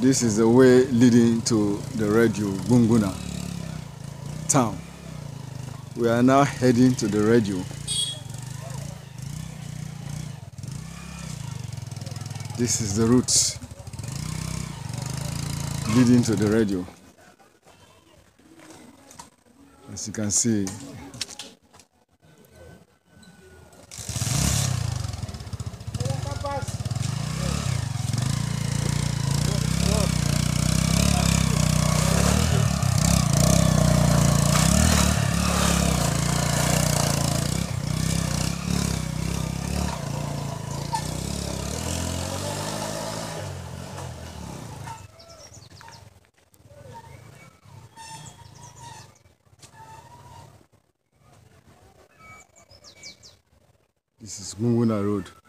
This is the way leading to the radio Gunguna town. We are now heading to the radio. This is the route leading to the radio. As you can see, this is Gunguna Road.